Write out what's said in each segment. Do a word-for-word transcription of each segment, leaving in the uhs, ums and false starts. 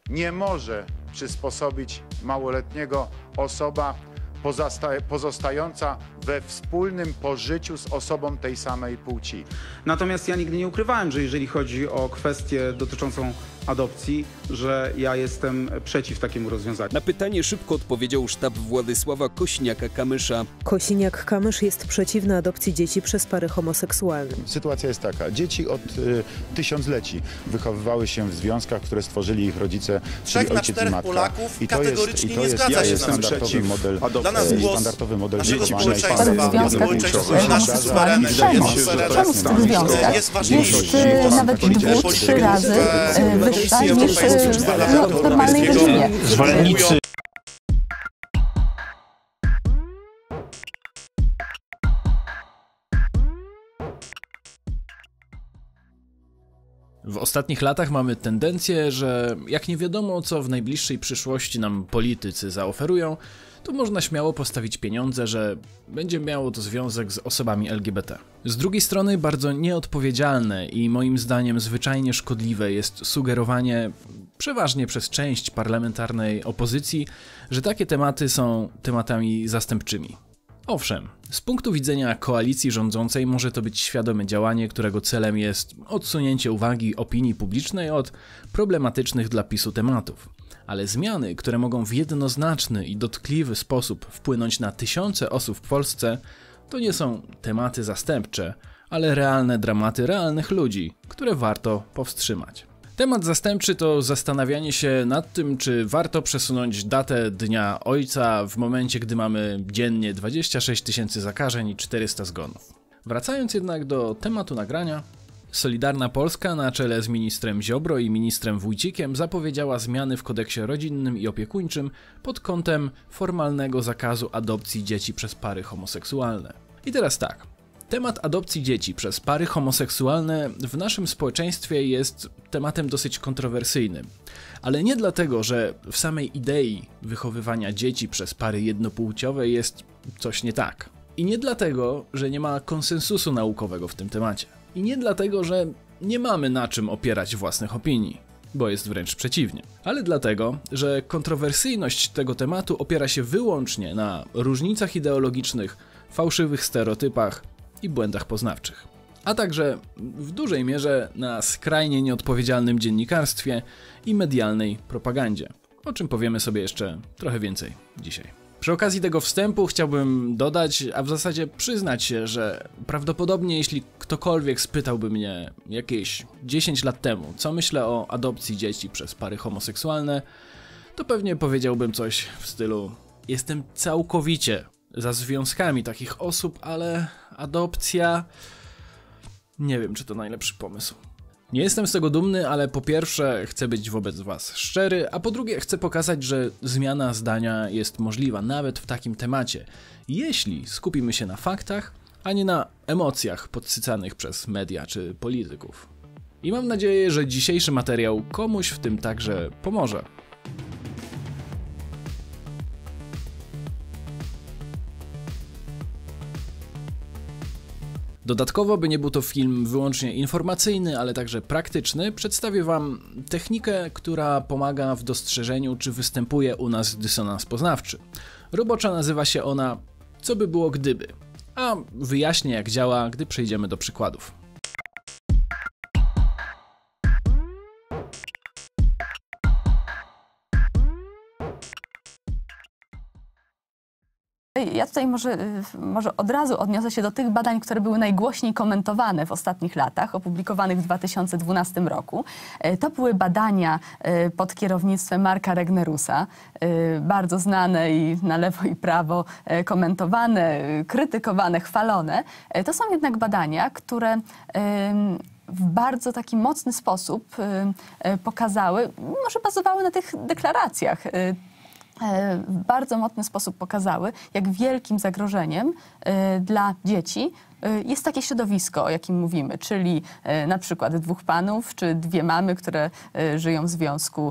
nie może przysposobić małoletniego osoba pozostająca we wspólnym pożyciu z osobą tej samej płci. Natomiast ja nigdy nie ukrywałem, że jeżeli chodzi o kwestię dotyczącą adopcji, że ja jestem przeciw takiemu rozwiązaniu. Na pytanie szybko odpowiedział sztab Władysława Kosiniaka-Kamysza. Kosiniak-Kamysz jest przeciwny adopcji dzieci przez pary homoseksualne. Sytuacja jest taka. Dzieci od y, tysiącleci wychowywały się w związkach, które stworzyli ich rodzice, czyli ojciec i matka. Polaków I to kategorycznie jest, i to nie jest, zgadza ja się jestem z standardowy model, Dla nas głos standardowy model naszego wychowania społeczeństwa, Czemu w tych związkach jest ważniejszy jest nawet dwu, trzy razy wyższa niż w normalnej rodzinie. Zwolennicy W ostatnich latach mamy tendencję, że jak nie wiadomo, co w najbliższej przyszłości nam politycy zaoferują, to można śmiało postawić pieniądze, że będzie miało to związek z osobami L G B T. Z drugiej strony bardzo nieodpowiedzialne i moim zdaniem zwyczajnie szkodliwe jest sugerowanie, przeważnie przez część parlamentarnej opozycji, że takie tematy są tematami zastępczymi. Owszem, z punktu widzenia koalicji rządzącej może to być świadome działanie, którego celem jest odsunięcie uwagi opinii publicznej od problematycznych dla PiSu tematów. Ale zmiany, które mogą w jednoznaczny i dotkliwy sposób wpłynąć na tysiące osób w Polsce, to nie są tematy zastępcze, ale realne dramaty realnych ludzi, które warto powstrzymać. Temat zastępczy to zastanawianie się nad tym, czy warto przesunąć datę Dnia Ojca w momencie, gdy mamy dziennie dwadzieścia sześć tysięcy zakażeń i czterysta zgonów. Wracając jednak do tematu nagrania, Solidarna Polska na czele z ministrem Ziobro i ministrem Wójcikiem zapowiedziała zmiany w kodeksie rodzinnym i opiekuńczym pod kątem formalnego zakazu adopcji dzieci przez pary homoseksualne. I teraz tak. Temat adopcji dzieci przez pary homoseksualne w naszym społeczeństwie jest tematem dosyć kontrowersyjnym. Ale nie dlatego, że w samej idei wychowywania dzieci przez pary jednopłciowe jest coś nie tak. I nie dlatego, że nie ma konsensusu naukowego w tym temacie. I nie dlatego, że nie mamy na czym opierać własnych opinii, bo jest wręcz przeciwnie. Ale dlatego, że kontrowersyjność tego tematu opiera się wyłącznie na różnicach ideologicznych, fałszywych stereotypach i błędach poznawczych. A także w dużej mierze na skrajnie nieodpowiedzialnym dziennikarstwie i medialnej propagandzie, o czym powiemy sobie jeszcze trochę więcej dzisiaj. Przy okazji tego wstępu chciałbym dodać, a w zasadzie przyznać się, że prawdopodobnie jeśli ktokolwiek spytałby mnie jakieś dziesięć lat temu, co myślę o adopcji dzieci przez pary homoseksualne, to pewnie powiedziałbym coś w stylu: jestem całkowicie za związkami takich osób, ale adopcja... nie wiem, czy to najlepszy pomysł. Nie jestem z tego dumny, ale po pierwsze chcę być wobec was szczery, a po drugie chcę pokazać, że zmiana zdania jest możliwa nawet w takim temacie, jeśli skupimy się na faktach, a nie na emocjach podsycanych przez media czy polityków. I mam nadzieję, że dzisiejszy materiał komuś w tym także pomoże. Dodatkowo, by nie był to film wyłącznie informacyjny, ale także praktyczny, przedstawię wam technikę, która pomaga w dostrzeżeniu, czy występuje u nas dysonans poznawczy. Roboczo nazywa się ona "co by było gdyby", a wyjaśnię, jak działa, gdy przejdziemy do przykładów. Ja tutaj może, może od razu odniosę się do tych badań, które były najgłośniej komentowane w ostatnich latach, opublikowanych w dwa tysiące dwunastym roku. To były badania pod kierownictwem Marka Regnerusa, bardzo znane i na lewo i prawo komentowane, krytykowane, chwalone. To są jednak badania, które w bardzo taki mocny sposób pokazały, może bazowały na tych deklaracjach, w bardzo mocny sposób pokazały, jak wielkim zagrożeniem dla dzieci Jest takie środowisko, o jakim mówimy, czyli na przykład dwóch panów, czy dwie mamy, które żyją w związku,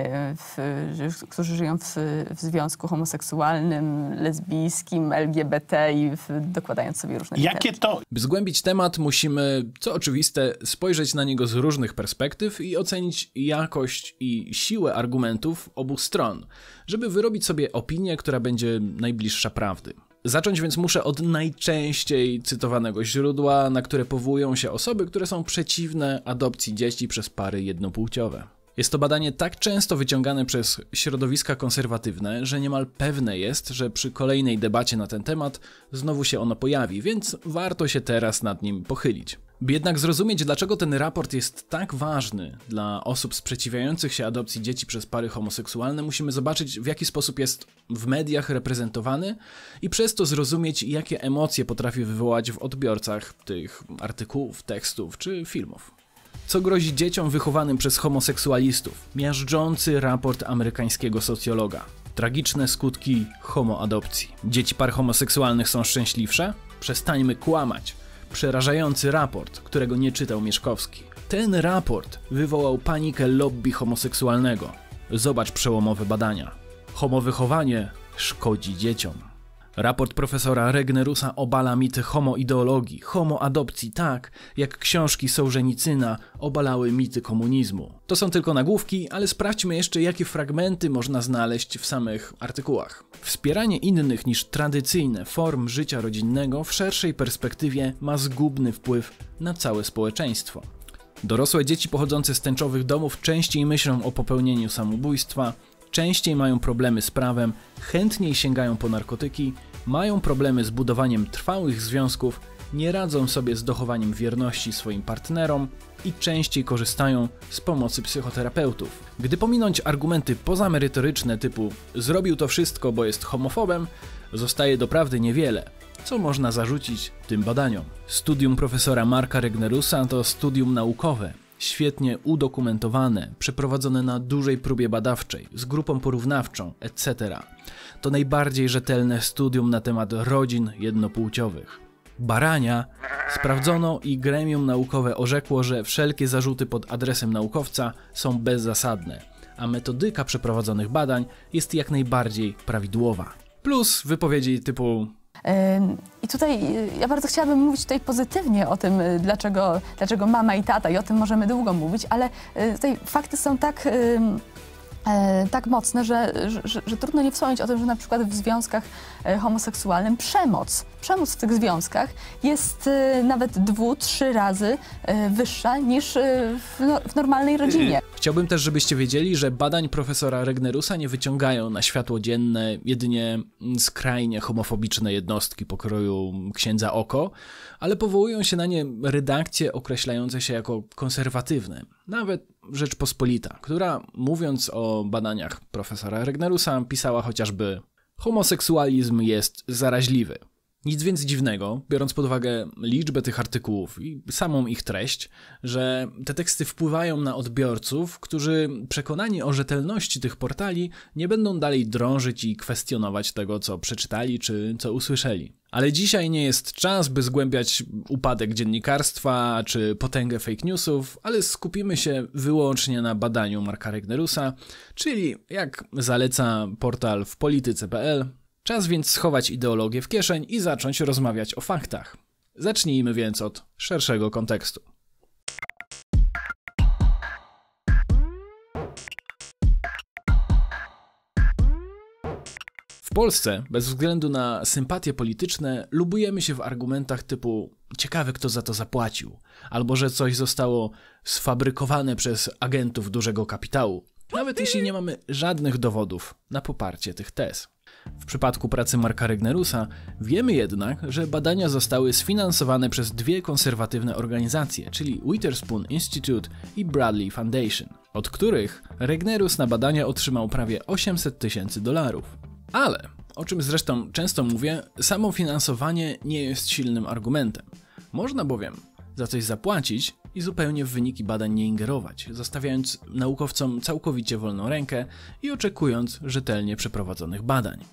w, którzy żyją w, w związku homoseksualnym, lesbijskim, L G B T i w, dokładając sobie różne Jakie to... By zgłębić temat, musimy, co oczywiste, spojrzeć na niego z różnych perspektyw i ocenić jakość i siłę argumentów obu stron, żeby wyrobić sobie opinię, która będzie najbliższa prawdy. Zacząć więc muszę od najczęściej cytowanego źródła, na które powołują się osoby, które są przeciwne adopcji dzieci przez pary jednopłciowe. Jest to badanie tak często wyciągane przez środowiska konserwatywne, że niemal pewne jest, że przy kolejnej debacie na ten temat znowu się ono pojawi, więc warto się teraz nad nim pochylić. By jednak zrozumieć, dlaczego ten raport jest tak ważny dla osób sprzeciwiających się adopcji dzieci przez pary homoseksualne, musimy zobaczyć, w jaki sposób jest w mediach reprezentowany i przez to zrozumieć, jakie emocje potrafi wywołać w odbiorcach tych artykułów, tekstów czy filmów. Co grozi dzieciom wychowanym przez homoseksualistów? Miażdżący raport amerykańskiego socjologa. Tragiczne skutki homoadopcji. Dzieci par homoseksualnych są szczęśliwsze? Przestańmy kłamać. Przerażający raport, którego nie czytał Mieszkowski. Ten raport wywołał panikę lobby homoseksualnego. Zobacz przełomowe badania. Homowychowanie szkodzi dzieciom. Raport profesora Regnerusa obala mity homoideologii, homoadopcji tak, jak książki Sołżenicyna obalały mity komunizmu. To są tylko nagłówki, ale sprawdźmy jeszcze, jakie fragmenty można znaleźć w samych artykułach. Wspieranie innych niż tradycyjne form życia rodzinnego w szerszej perspektywie ma zgubny wpływ na całe społeczeństwo. Dorosłe dzieci pochodzące z tęczowych domów częściej myślą o popełnieniu samobójstwa, częściej mają problemy z prawem, chętniej sięgają po narkotyki, mają problemy z budowaniem trwałych związków, nie radzą sobie z dochowaniem wierności swoim partnerom i częściej korzystają z pomocy psychoterapeutów. Gdy pominąć argumenty pozamerytoryczne typu zrobił to wszystko, bo jest homofobem, zostaje doprawdy niewiele, co można zarzucić tym badaniom. Studium profesora Marka Regnerusa to studium naukowe, świetnie udokumentowane, przeprowadzone na dużej próbie badawczej, z grupą porównawczą, et cetera. To najbardziej rzetelne studium na temat rodzin jednopłciowych. Barania sprawdzono i gremium naukowe orzekło, że wszelkie zarzuty pod adresem naukowca są bezzasadne, a metodyka przeprowadzonych badań jest jak najbardziej prawidłowa. Plus wypowiedzi typu I tutaj ja bardzo chciałabym mówić tutaj pozytywnie o tym, dlaczego, dlaczego mama i tata, i o tym możemy długo mówić, ale tutaj fakty są tak, tak mocne, że, że, że trudno nie wspomnieć o tym, że na przykład w związkach homoseksualnym przemoc, przemoc w tych związkach jest nawet dwu, trzy razy wyższa niż w, no, w normalnej rodzinie. Chciałbym też, żebyście wiedzieli, że badań profesora Regnerusa nie wyciągają na światło dzienne jedynie skrajnie homofobiczne jednostki pokroju księdza Oko, ale powołują się na nie redakcje określające się jako konserwatywne, nawet Rzeczpospolita, która mówiąc o badaniach profesora Regnerusa pisała chociażby: homoseksualizm jest zaraźliwy. Nic więc dziwnego, biorąc pod uwagę liczbę tych artykułów i samą ich treść, że te teksty wpływają na odbiorców, którzy przekonani o rzetelności tych portali nie będą dalej drążyć i kwestionować tego, co przeczytali czy co usłyszeli. Ale dzisiaj nie jest czas, by zgłębiać upadek dziennikarstwa czy potęgę fake newsów, ale skupimy się wyłącznie na badaniu Marka Regnerusa, czyli jak zaleca portal w polityce kropka p l. Czas więc schować ideologię w kieszeń i zacząć rozmawiać o faktach. Zacznijmy więc od szerszego kontekstu. W Polsce, bez względu na sympatie polityczne, lubujemy się w argumentach typu ciekawe kto za to zapłacił, albo że coś zostało sfabrykowane przez agentów dużego kapitału, nawet jeśli nie mamy żadnych dowodów na poparcie tych tez. W przypadku pracy Marka Regnerusa wiemy jednak, że badania zostały sfinansowane przez dwie konserwatywne organizacje, czyli Witherspoon Institute i Bradley Foundation, od których Regnerus na badania otrzymał prawie osiemset tysięcy dolarów. Ale, o czym zresztą często mówię, samo finansowanie nie jest silnym argumentem. Można bowiem za coś zapłacić i zupełnie w wyniki badań nie ingerować, zostawiając naukowcom całkowicie wolną rękę i oczekując rzetelnie przeprowadzonych badań.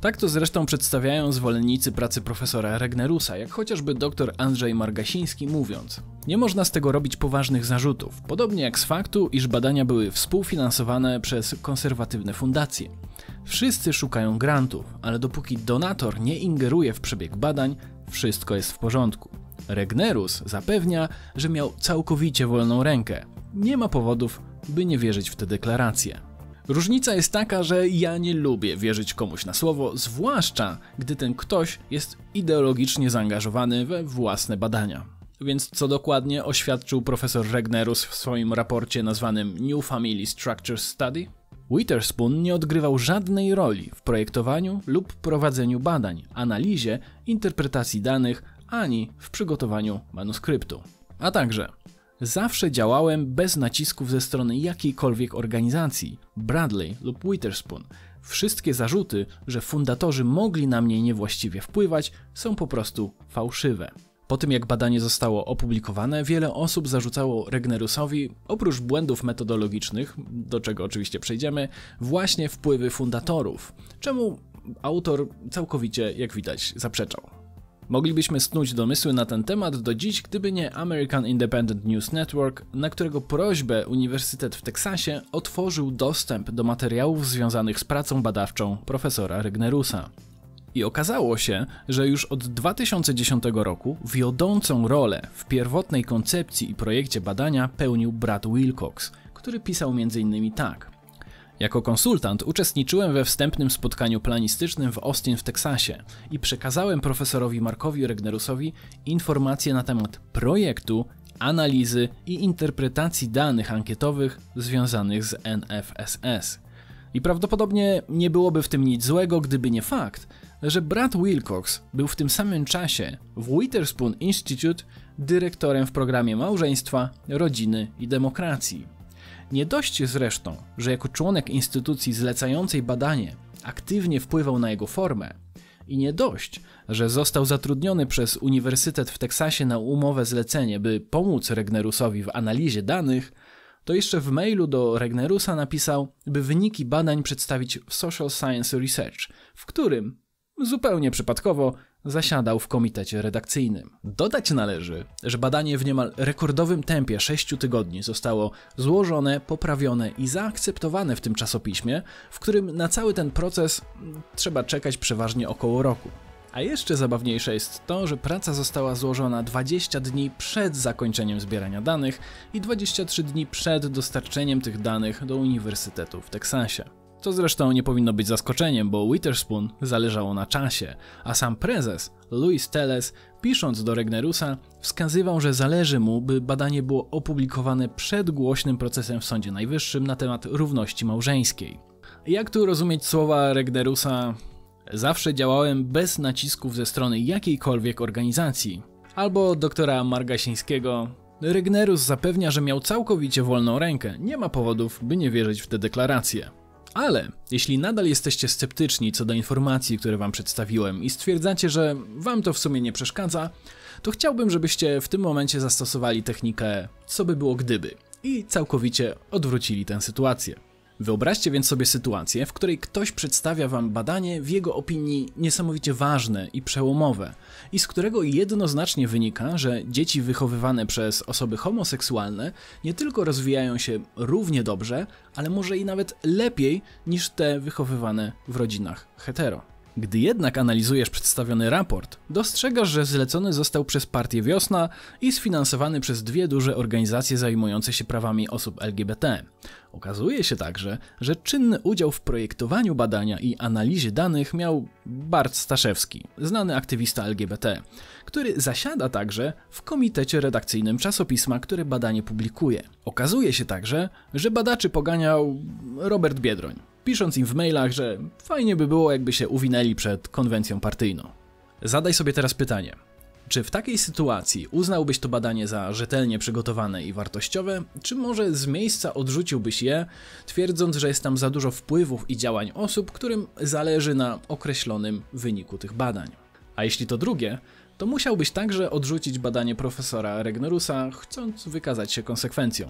Tak to zresztą przedstawiają zwolennicy pracy profesora Regnerusa, jak chociażby dr Andrzej Margasiński mówiąc: nie można z tego robić poważnych zarzutów, podobnie jak z faktu, iż badania były współfinansowane przez konserwatywne fundacje. Wszyscy szukają grantów, ale dopóki donator nie ingeruje w przebieg badań, wszystko jest w porządku. Regnerus zapewnia, że miał całkowicie wolną rękę. Nie ma powodów, by nie wierzyć w te deklaracje. Różnica jest taka, że ja nie lubię wierzyć komuś na słowo, zwłaszcza gdy ten ktoś jest ideologicznie zaangażowany we własne badania. Więc co dokładnie oświadczył profesor Regnerus w swoim raporcie nazwanym New Family Structure Study? Witherspoon nie odgrywał żadnej roli w projektowaniu lub prowadzeniu badań, analizie, interpretacji danych, ani w przygotowaniu manuskryptu. A także zawsze działałem bez nacisków ze strony jakiejkolwiek organizacji, Bradley lub Witherspoon. Wszystkie zarzuty, że fundatorzy mogli na mnie niewłaściwie wpływać, są po prostu fałszywe. Po tym jak badanie zostało opublikowane, wiele osób zarzucało Regnerusowi, oprócz błędów metodologicznych, do czego oczywiście przejdziemy, właśnie wpływy fundatorów, czemu autor całkowicie, jak widać, zaprzeczał. Moglibyśmy snuć domysły na ten temat do dziś, gdyby nie American Independent News Network, na którego prośbę Uniwersytet w Teksasie otworzył dostęp do materiałów związanych z pracą badawczą profesora Regnerusa. I okazało się, że już od dwa tysiące dziesiątego roku wiodącą rolę w pierwotnej koncepcji i projekcie badania pełnił Brad Wilcox, który pisał między innymi tak. Jako konsultant uczestniczyłem we wstępnym spotkaniu planistycznym w Austin w Teksasie i przekazałem profesorowi Markowi Regnerusowi informacje na temat projektu, analizy i interpretacji danych ankietowych związanych z N F S S. I prawdopodobnie nie byłoby w tym nic złego, gdyby nie fakt, że Brad Wilcox był w tym samym czasie w Witherspoon Institute dyrektorem w programie małżeństwa, rodziny i demokracji. Nie dość zresztą, że jako członek instytucji zlecającej badanie aktywnie wpływał na jego formę i nie dość, że został zatrudniony przez Uniwersytet w Teksasie na umowę zlecenie, by pomóc Regnerusowi w analizie danych, to jeszcze w mailu do Regnerusa napisał, by wyniki badań przedstawić w Social Science Research, w którym zupełnie przypadkowo zasiadał w komitecie redakcyjnym. Dodać należy, że badanie w niemal rekordowym tempie sześciu tygodni zostało złożone, poprawione i zaakceptowane w tym czasopiśmie, w którym na cały ten proces trzeba czekać przeważnie około roku. A jeszcze zabawniejsze jest to, że praca została złożona dwadzieścia dni przed zakończeniem zbierania danych i dwadzieścia trzy dni przed dostarczeniem tych danych do Uniwersytetu w Teksasie. To zresztą nie powinno być zaskoczeniem, bo Witherspoon zależało na czasie, a sam prezes, Louis Teles, pisząc do Regnerusa, wskazywał, że zależy mu, by badanie było opublikowane przed głośnym procesem w Sądzie Najwyższym na temat równości małżeńskiej. Jak tu rozumieć słowa Regnerusa? Zawsze działałem bez nacisków ze strony jakiejkolwiek organizacji. Albo doktora Margasińskiego. Regnerus zapewnia, że miał całkowicie wolną rękę, nie ma powodów, by nie wierzyć w te deklaracje. Ale jeśli nadal jesteście sceptyczni co do informacji, które wam przedstawiłem i stwierdzacie, że wam to w sumie nie przeszkadza, to chciałbym, żebyście w tym momencie zastosowali technikę co by było gdyby i całkowicie odwrócili tę sytuację. Wyobraźcie więc sobie sytuację, w której ktoś przedstawia wam badanie w jego opinii niesamowicie ważne i przełomowe i z którego jednoznacznie wynika, że dzieci wychowywane przez osoby homoseksualne nie tylko rozwijają się równie dobrze, ale może i nawet lepiej niż te wychowywane w rodzinach hetero. Gdy jednak analizujesz przedstawiony raport, dostrzegasz, że zlecony został przez Partię Wiosna i sfinansowany przez dwie duże organizacje zajmujące się prawami osób L G B T. Okazuje się także, że czynny udział w projektowaniu badania i analizie danych miał Bart Staszewski, znany aktywista L G B T, który zasiada także w komitecie redakcyjnym czasopisma, które badanie publikuje. Okazuje się także, że badaczy poganiał Robert Biedroń, pisząc im w mailach, że fajnie by było, jakby się uwinęli przed konwencją partyjną. Zadaj sobie teraz pytanie, czy w takiej sytuacji uznałbyś to badanie za rzetelnie przygotowane i wartościowe, czy może z miejsca odrzuciłbyś je, twierdząc, że jest tam za dużo wpływów i działań osób, którym zależy na określonym wyniku tych badań? A jeśli to drugie, to musiałbyś także odrzucić badanie profesora Regnerusa, chcąc wykazać się konsekwencją.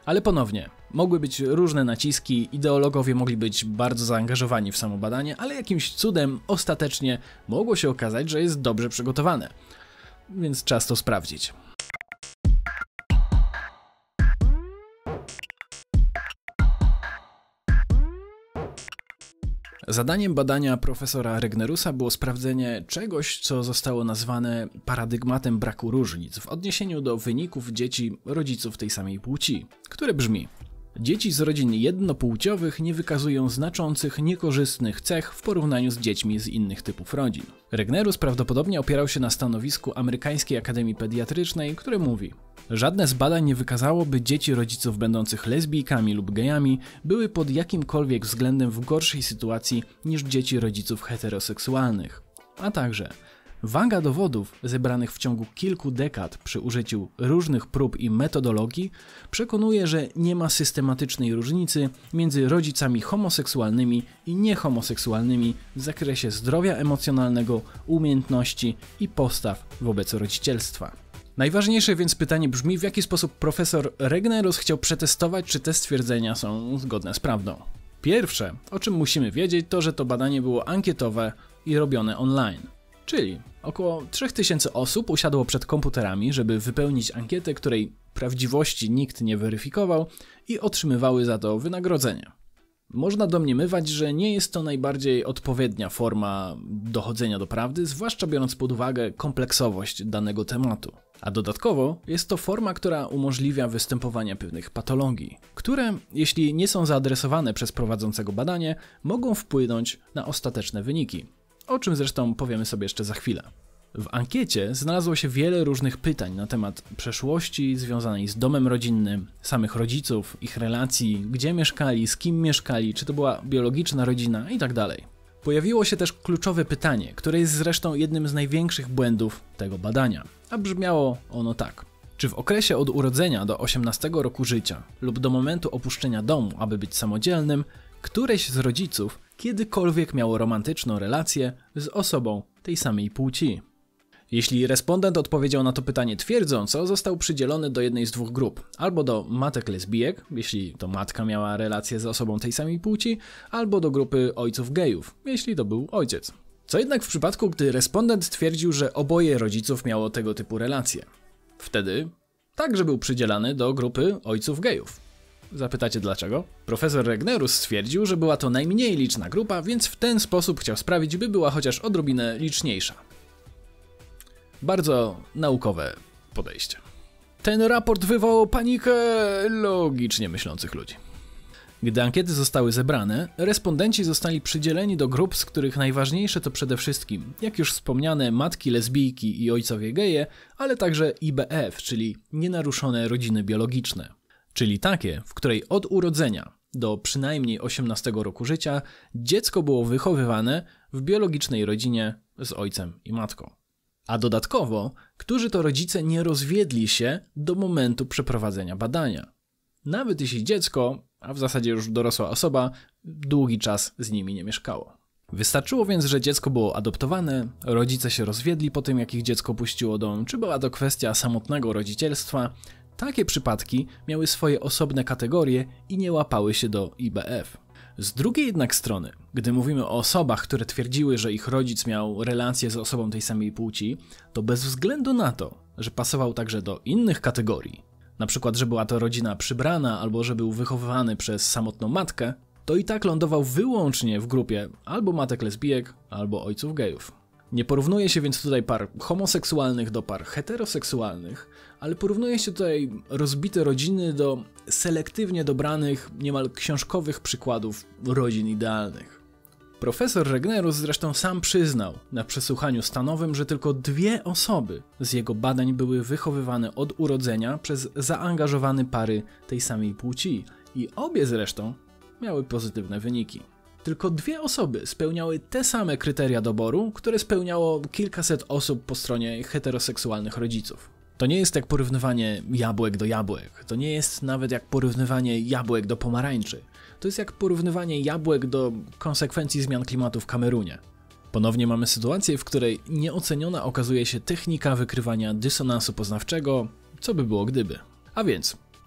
Ale ponownie, mogły być różne naciski, ideologowie mogli być bardzo zaangażowani w samo badanie, ale jakimś cudem ostatecznie mogło się okazać, że jest dobrze przygotowane. Więc czas to sprawdzić. Zadaniem badania profesora Regnerusa było sprawdzenie czegoś, co zostało nazwane paradygmatem braku różnic w odniesieniu do wyników dzieci rodziców tej samej płci, które brzmi: dzieci z rodzin jednopłciowych nie wykazują znaczących, niekorzystnych cech w porównaniu z dziećmi z innych typów rodzin. Regnerus prawdopodobnie opierał się na stanowisku Amerykańskiej Akademii Pediatrycznej, które mówi: żadne z badań nie wykazało, by dzieci rodziców będących lesbijkami lub gejami były pod jakimkolwiek względem w gorszej sytuacji niż dzieci rodziców heteroseksualnych. A także waga dowodów zebranych w ciągu kilku dekad przy użyciu różnych prób i metodologii przekonuje, że nie ma systematycznej różnicy między rodzicami homoseksualnymi i niehomoseksualnymi w zakresie zdrowia emocjonalnego, umiejętności i postaw wobec rodzicielstwa. Najważniejsze więc pytanie brzmi, w jaki sposób profesor Regnerus chciał przetestować, czy te stwierdzenia są zgodne z prawdą. Pierwsze, o czym musimy wiedzieć, to że to badanie było ankietowe i robione online. Czyli około trzy tysiące osób usiadło przed komputerami, żeby wypełnić ankietę, której prawdziwości nikt nie weryfikował, i otrzymywały za to wynagrodzenie. Można domniemywać, że nie jest to najbardziej odpowiednia forma dochodzenia do prawdy, zwłaszcza biorąc pod uwagę kompleksowość danego tematu. A dodatkowo jest to forma, która umożliwia występowanie pewnych patologii, które, jeśli nie są zaadresowane przez prowadzącego badanie, mogą wpłynąć na ostateczne wyniki. O czym zresztą powiemy sobie jeszcze za chwilę. W ankiecie znalazło się wiele różnych pytań na temat przeszłości związanej z domem rodzinnym, samych rodziców, ich relacji, gdzie mieszkali, z kim mieszkali, czy to była biologiczna rodzina itd. Pojawiło się też kluczowe pytanie, które jest zresztą jednym z największych błędów tego badania, a brzmiało ono tak: czy w okresie od urodzenia do osiemnastego roku życia lub do momentu opuszczenia domu, aby być samodzielnym, któreś z rodziców kiedykolwiek miało romantyczną relację z osobą tej samej płci? Jeśli respondent odpowiedział na to pytanie twierdząco, został przydzielony do jednej z dwóch grup. Albo do matek lesbijek, jeśli to matka miała relację z osobą tej samej płci, albo do grupy ojców gejów, jeśli to był ojciec. Co jednak w przypadku, gdy respondent twierdził, że oboje rodziców miało tego typu relacje? Wtedy także był przydzielany do grupy ojców gejów. Zapytacie dlaczego? Profesor Regnerus stwierdził, że była to najmniej liczna grupa, więc w ten sposób chciał sprawić, by była chociaż odrobinę liczniejsza. Bardzo naukowe podejście. Ten raport wywołał panikę logicznie myślących ludzi. Gdy ankiety zostały zebrane, respondenci zostali przydzieleni do grup, z których najważniejsze to przede wszystkim, jak już wspomniane, matki lesbijki i ojcowie geje, ale także I B F, czyli nienaruszone rodziny biologiczne. Czyli takie, w której od urodzenia do przynajmniej osiemnastego roku życia dziecko było wychowywane w biologicznej rodzinie z ojcem i matką. A dodatkowo, którzy to rodzice nie rozwiedli się do momentu przeprowadzenia badania. Nawet jeśli dziecko, a w zasadzie już dorosła osoba, długi czas z nimi nie mieszkało. Wystarczyło więc, że dziecko było adoptowane, rodzice się rozwiedli po tym, jak ich dziecko opuściło dom, czy była to kwestia samotnego rodzicielstwa. Takie przypadki miały swoje osobne kategorie i nie łapały się do I B F. Z drugiej jednak strony, gdy mówimy o osobach, które twierdziły, że ich rodzic miał relację z osobą tej samej płci, to bez względu na to, że pasował także do innych kategorii, na przykład, że była to rodzina przybrana albo że był wychowywany przez samotną matkę, to i tak lądował wyłącznie w grupie albo matek lesbijek, albo ojców gejów. Nie porównuje się więc tutaj par homoseksualnych do par heteroseksualnych, ale porównuje się tutaj rozbite rodziny do selektywnie dobranych, niemal książkowych przykładów rodzin idealnych. Profesor Regnerus zresztą sam przyznał na przesłuchaniu stanowym, że tylko dwie osoby z jego badań były wychowywane od urodzenia przez zaangażowane pary tej samej płci i obie zresztą miały pozytywne wyniki. Tylko dwie osoby spełniały te same kryteria doboru, które spełniało kilkaset osób po stronie heteroseksualnych rodziców. To nie jest jak porównywanie jabłek do jabłek, to nie jest nawet jak porównywanie jabłek do pomarańczy. To jest jak porównywanie jabłek do konsekwencji zmian klimatu w Kamerunie. Ponownie mamy sytuację, w której nieoceniona okazuje się technika wykrywania dysonansu poznawczego, co by było gdyby. A więc,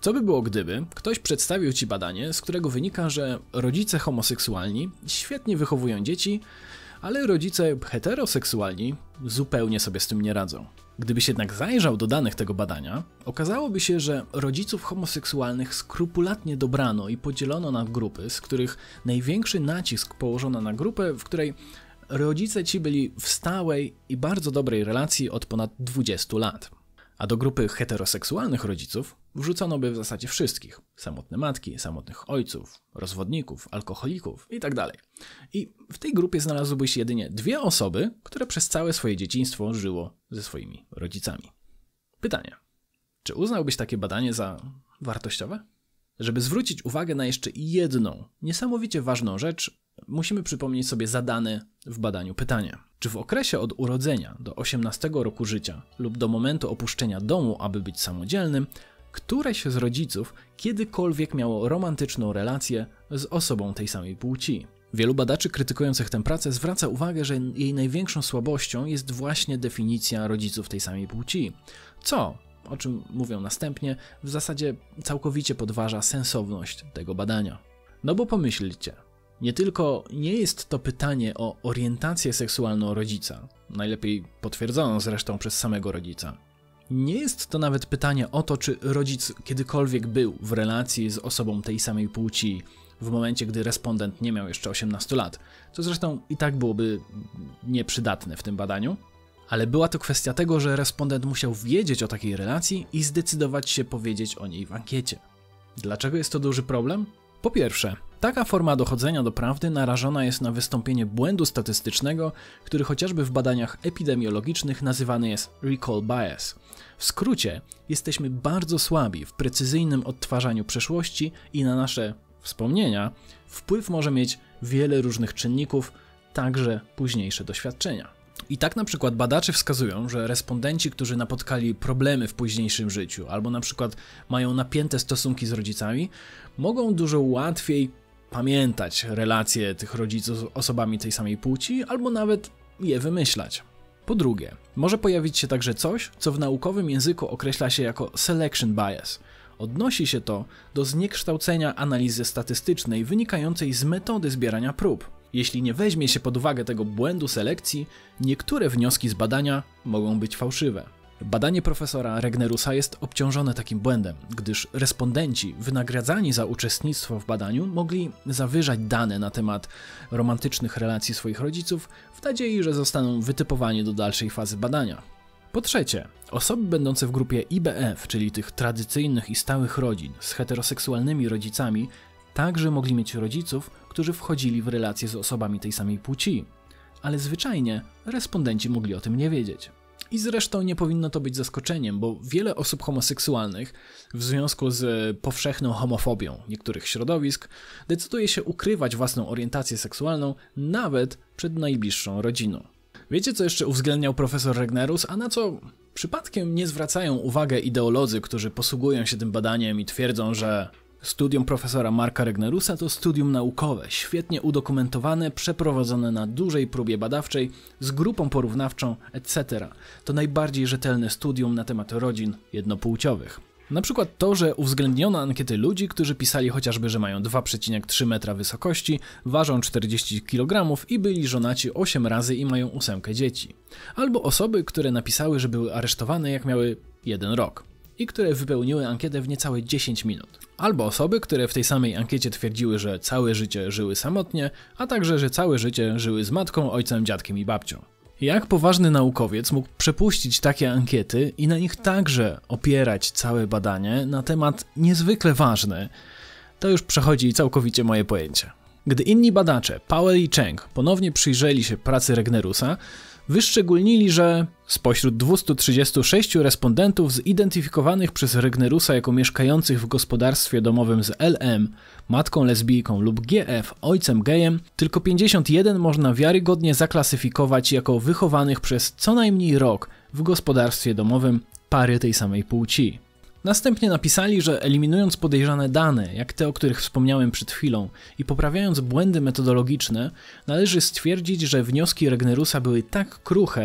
Co by było, gdyby ktoś przedstawił ci badanie, z którego wynika, że rodzice homoseksualni świetnie wychowują dzieci, ale rodzice heteroseksualni zupełnie sobie z tym nie radzą. Gdybyś jednak zajrzał do danych tego badania, okazałoby się, że rodziców homoseksualnych skrupulatnie dobrano i podzielono na grupy, z których największy nacisk położono na grupę, w której rodzice ci byli w stałej i bardzo dobrej relacji od ponad dwudziestu lat. A do grupy heteroseksualnych rodziców wrzucono by w zasadzie wszystkich. Samotne matki, samotnych ojców, rozwodników, alkoholików itd. I w tej grupie znalazłbyś jedynie dwie osoby, które przez całe swoje dzieciństwo żyło ze swoimi rodzicami. Pytanie. Czy uznałbyś takie badanie za wartościowe? Żeby zwrócić uwagę na jeszcze jedną, niesamowicie ważną rzecz, musimy przypomnieć sobie zadane w badaniu pytanie. Czy w okresie od urodzenia do osiemnastego roku życia lub do momentu opuszczenia domu, aby być samodzielnym, któreś z rodziców kiedykolwiek miało romantyczną relację z osobą tej samej płci? Wielu badaczy krytykujących tę pracę zwraca uwagę, że jej największą słabością jest właśnie definicja rodziców tej samej płci. Co, o czym mówią następnie, w zasadzie całkowicie podważa sensowność tego badania. No bo pomyślcie, nie tylko nie jest to pytanie o orientację seksualną rodzica, najlepiej potwierdzoną zresztą przez samego rodzica. Nie jest to nawet pytanie o to, czy rodzic kiedykolwiek był w relacji z osobą tej samej płci w momencie, gdy respondent nie miał jeszcze osiemnastu lat, co zresztą i tak byłoby nieprzydatne w tym badaniu, ale była to kwestia tego, że respondent musiał wiedzieć o takiej relacji i zdecydować się powiedzieć o niej w ankiecie. Dlaczego jest to duży problem? Po pierwsze, taka forma dochodzenia do prawdy narażona jest na wystąpienie błędu statystycznego, który chociażby w badaniach epidemiologicznych nazywany jest recall bias. W skrócie, jesteśmy bardzo słabi w precyzyjnym odtwarzaniu przeszłości i na nasze wspomnienia wpływ może mieć wiele różnych czynników, także późniejsze doświadczenia. I tak na przykład badacze wskazują, że respondenci, którzy napotkali problemy w późniejszym życiu albo na przykład mają napięte stosunki z rodzicami, mogą dużo łatwiej pamiętać relacje tych rodziców z osobami tej samej płci albo nawet je wymyślać. Po drugie, może pojawić się także coś, co w naukowym języku określa się jako selection bias. Odnosi się to do zniekształcenia analizy statystycznej wynikającej z metody zbierania prób. Jeśli nie weźmie się pod uwagę tego błędu selekcji, niektóre wnioski z badania mogą być fałszywe. Badanie profesora Regnerusa jest obciążone takim błędem, gdyż respondenci wynagradzani za uczestnictwo w badaniu mogli zawyżać dane na temat romantycznych relacji swoich rodziców w nadziei, że zostaną wytypowani do dalszej fazy badania. Po trzecie, osoby będące w grupie I B F, czyli tych tradycyjnych i stałych rodzin z heteroseksualnymi rodzicami, także mogli mieć rodziców, którzy wchodzili w relacje z osobami tej samej płci, ale zwyczajnie respondenci mogli o tym nie wiedzieć. I zresztą nie powinno to być zaskoczeniem, bo wiele osób homoseksualnych w związku z powszechną homofobią niektórych środowisk decyduje się ukrywać własną orientację seksualną nawet przed najbliższą rodziną. Wiecie, co jeszcze uwzględniał profesor Regnerus, a na co przypadkiem nie zwracają uwagę ideolodzy, którzy posługują się tym badaniem i twierdzą, że studium profesora Marka Regnerusa to studium naukowe, świetnie udokumentowane, przeprowadzone na dużej próbie badawczej, z grupą porównawczą, et cetera. To najbardziej rzetelne studium na temat rodzin jednopłciowych. Na przykład to, że uwzględniono ankiety ludzi, którzy pisali chociażby, że mają dwa przecinek trzy metra wysokości, ważą czterdzieści kilogramów i byli żonaci osiem razy i mają ósemkę dzieci. Albo osoby, które napisały, że były aresztowane jak miały jeden rok i które wypełniły ankietę w niecałe dziesięć minut. Albo osoby, które w tej samej ankiecie twierdziły, że całe życie żyły samotnie, a także, że całe życie żyły z matką, ojcem, dziadkiem i babcią. Jak poważny naukowiec mógł przepuścić takie ankiety i na nich także opierać całe badanie na temat niezwykle ważny, to już przechodzi całkowicie moje pojęcie. Gdy inni badacze, Powell i Cheng, ponownie przyjrzeli się pracy Regnerusa, wyszczególnili, że spośród dwustu trzydziestu sześciu respondentów zidentyfikowanych przez Regnerusa jako mieszkających w gospodarstwie domowym z L M, matką lesbijką lub G F, ojcem gejem, tylko pięćdziesiąt jeden można wiarygodnie zaklasyfikować jako wychowanych przez co najmniej rok w gospodarstwie domowym pary tej samej płci. Następnie napisali, że eliminując podejrzane dane, jak te, o których wspomniałem przed chwilą, i poprawiając błędy metodologiczne, należy stwierdzić, że wnioski Regnerusa były tak kruche,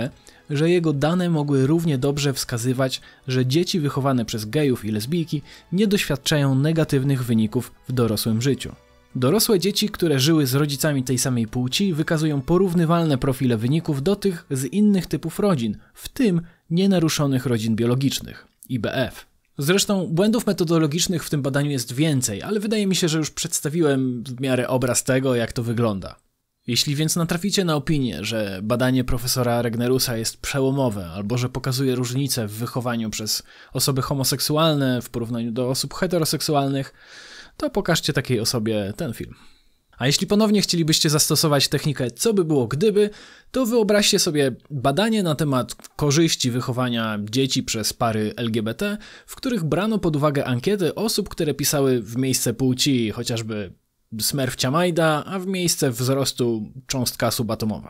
że jego dane mogły równie dobrze wskazywać, że dzieci wychowane przez gejów i lesbijki nie doświadczają negatywnych wyników w dorosłym życiu. Dorosłe dzieci, które żyły z rodzicami tej samej płci, wykazują porównywalne profile wyników do tych z innych typów rodzin, w tym nienaruszonych rodzin biologicznych, I B F. Zresztą błędów metodologicznych w tym badaniu jest więcej, ale wydaje mi się, że już przedstawiłem w miarę obraz tego, jak to wygląda. Jeśli więc natraficie na opinię, że badanie profesora Regnerusa jest przełomowe, albo że pokazuje różnice w wychowaniu przez osoby homoseksualne w porównaniu do osób heteroseksualnych, to pokażcie takiej osobie ten film. A jeśli ponownie chcielibyście zastosować technikę co by było gdyby, to wyobraźcie sobie badanie na temat korzyści wychowania dzieci przez pary L G B T, w których brano pod uwagę ankiety osób, które pisały w miejsce płci chociażby Smurfcia Majda, a w miejsce wzrostu cząstka subatomowa.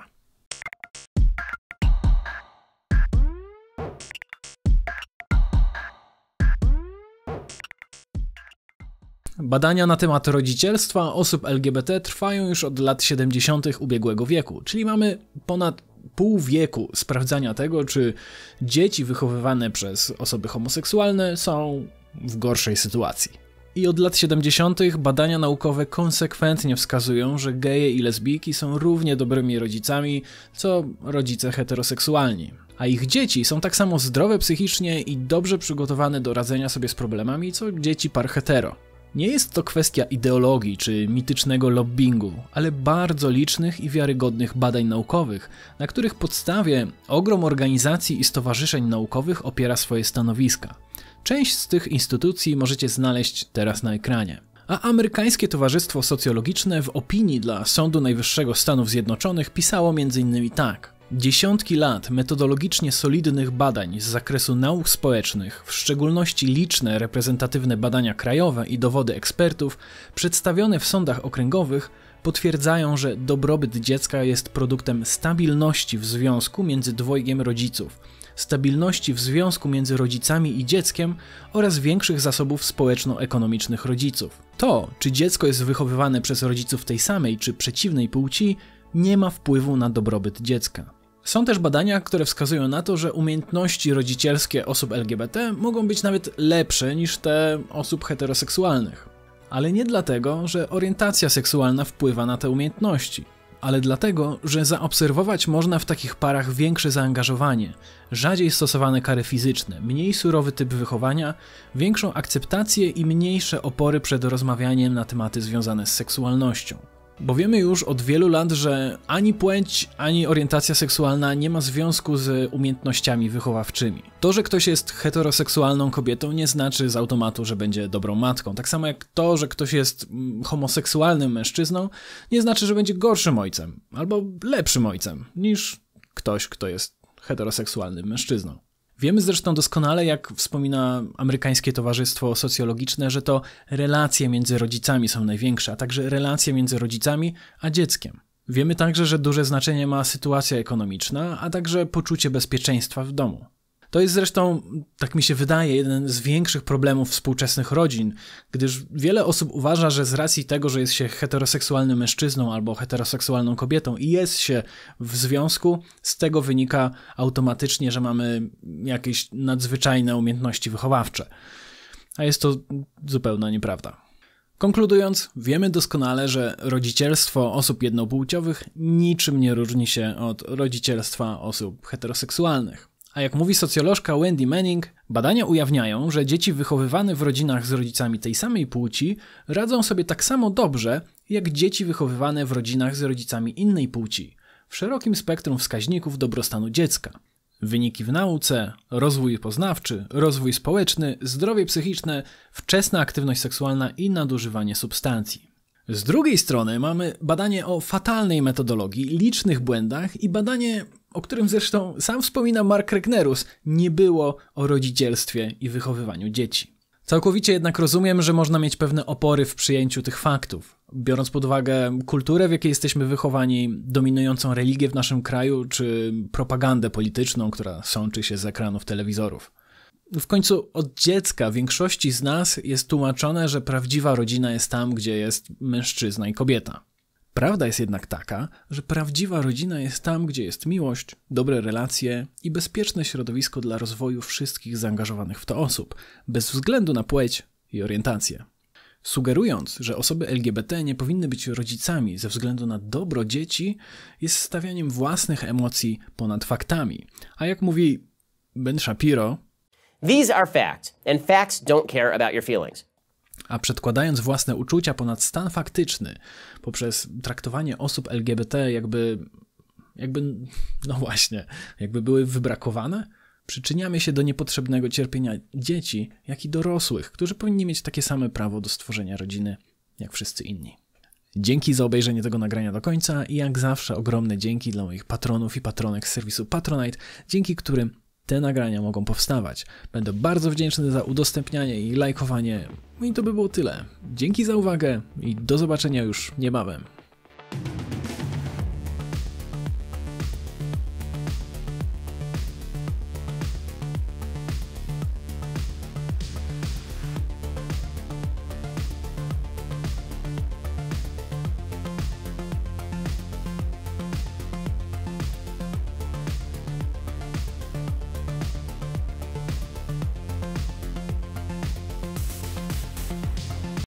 Badania na temat rodzicielstwa osób L G B T trwają już od lat siedemdziesiątych ubiegłego wieku, czyli mamy ponad pół wieku sprawdzania tego, czy dzieci wychowywane przez osoby homoseksualne są w gorszej sytuacji. I od lat siedemdziesiątych badania naukowe konsekwentnie wskazują, że geje i lesbijki są równie dobrymi rodzicami, co rodzice heteroseksualni. A ich dzieci są tak samo zdrowe psychicznie i dobrze przygotowane do radzenia sobie z problemami, co dzieci par hetero. Nie jest to kwestia ideologii czy mitycznego lobbingu, ale bardzo licznych i wiarygodnych badań naukowych, na których podstawie ogrom organizacji i stowarzyszeń naukowych opiera swoje stanowiska. Część z tych instytucji możecie znaleźć teraz na ekranie. A amerykańskie Towarzystwo Socjologiczne w opinii dla Sądu Najwyższego Stanów Zjednoczonych pisało między innymi tak. Dziesiątki lat metodologicznie solidnych badań z zakresu nauk społecznych, w szczególności liczne reprezentatywne badania krajowe i dowody ekspertów, przedstawione w sądach okręgowych, potwierdzają, że dobrobyt dziecka jest produktem stabilności w związku między dwojgiem rodziców, stabilności w związku między rodzicami i dzieckiem oraz większych zasobów społeczno-ekonomicznych rodziców. To, czy dziecko jest wychowywane przez rodziców tej samej czy przeciwnej płci, nie ma wpływu na dobrobyt dziecka. Są też badania, które wskazują na to, że umiejętności rodzicielskie osób L G B T mogą być nawet lepsze niż te osób heteroseksualnych. Ale nie dlatego, że orientacja seksualna wpływa na te umiejętności, ale dlatego, że zaobserwować można w takich parach większe zaangażowanie, rzadziej stosowane kary fizyczne, mniej surowy typ wychowania, większą akceptację i mniejsze opory przed rozmawianiem na tematy związane z seksualnością. Bo wiemy już od wielu lat, że ani płeć, ani orientacja seksualna nie ma związku z umiejętnościami wychowawczymi. To, że ktoś jest heteroseksualną kobietą, nie znaczy z automatu, że będzie dobrą matką. Tak samo jak to, że ktoś jest homoseksualnym mężczyzną, nie znaczy, że będzie gorszym ojcem albo lepszym ojcem niż ktoś, kto jest heteroseksualnym mężczyzną. Wiemy zresztą doskonale, jak wspomina amerykańskie Towarzystwo Socjologiczne, że to relacje między rodzicami są największe, a także relacje między rodzicami a dzieckiem. Wiemy także, że duże znaczenie ma sytuacja ekonomiczna, a także poczucie bezpieczeństwa w domu. To jest zresztą, tak mi się wydaje, jeden z większych problemów współczesnych rodzin, gdyż wiele osób uważa, że z racji tego, że jest się heteroseksualnym mężczyzną albo heteroseksualną kobietą i jest się w związku, z tego wynika automatycznie, że mamy jakieś nadzwyczajne umiejętności wychowawcze. A jest to zupełna nieprawda. Konkludując, wiemy doskonale, że rodzicielstwo osób jednopłciowych niczym nie różni się od rodzicielstwa osób heteroseksualnych. A jak mówi socjolożka Wendy Manning, badania ujawniają, że dzieci wychowywane w rodzinach z rodzicami tej samej płci radzą sobie tak samo dobrze, jak dzieci wychowywane w rodzinach z rodzicami innej płci, w szerokim spektrum wskaźników dobrostanu dziecka. Wyniki w nauce, rozwój poznawczy, rozwój społeczny, zdrowie psychiczne, wczesna aktywność seksualna i nadużywanie substancji. Z drugiej strony mamy badanie o fatalnej metodologii, licznych błędach i badanie, o którym zresztą sam wspomina Mark Regnerus, nie było o rodzicielstwie i wychowywaniu dzieci. Całkowicie jednak rozumiem, że można mieć pewne opory w przyjęciu tych faktów, biorąc pod uwagę kulturę, w jakiej jesteśmy wychowani, dominującą religię w naszym kraju, czy propagandę polityczną, która sączy się z ekranów telewizorów. W końcu od dziecka większości z nas jest tłumaczone, że prawdziwa rodzina jest tam, gdzie jest mężczyzna i kobieta. Prawda jest jednak taka, że prawdziwa rodzina jest tam, gdzie jest miłość, dobre relacje i bezpieczne środowisko dla rozwoju wszystkich zaangażowanych w to osób, bez względu na płeć i orientację. Sugerując, że osoby L G B T nie powinny być rodzicami ze względu na dobro dzieci, jest stawianiem własnych emocji ponad faktami. A jak mówi Ben Shapiro, These are facts, and facts don't care about your feelings. A przedkładając własne uczucia ponad stan faktyczny poprzez traktowanie osób L G B T jakby, jakby, no właśnie, jakby były wybrakowane, przyczyniamy się do niepotrzebnego cierpienia dzieci, jak i dorosłych, którzy powinni mieć takie same prawo do stworzenia rodziny jak wszyscy inni. Dzięki za obejrzenie tego nagrania do końca i jak zawsze ogromne dzięki dla moich patronów i patronek z serwisu Patronite, dzięki którym te nagrania mogą powstawać. Będę bardzo wdzięczny za udostępnianie i lajkowanie. No i to by było tyle. Dzięki za uwagę i do zobaczenia już niebawem.